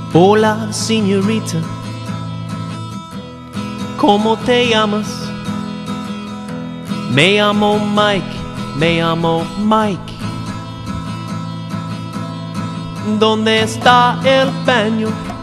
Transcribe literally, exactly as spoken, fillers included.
Hola, señorita, ¿cómo te llamas? Me llamo Mike, me llamo Mike. ¿Dónde está el baño?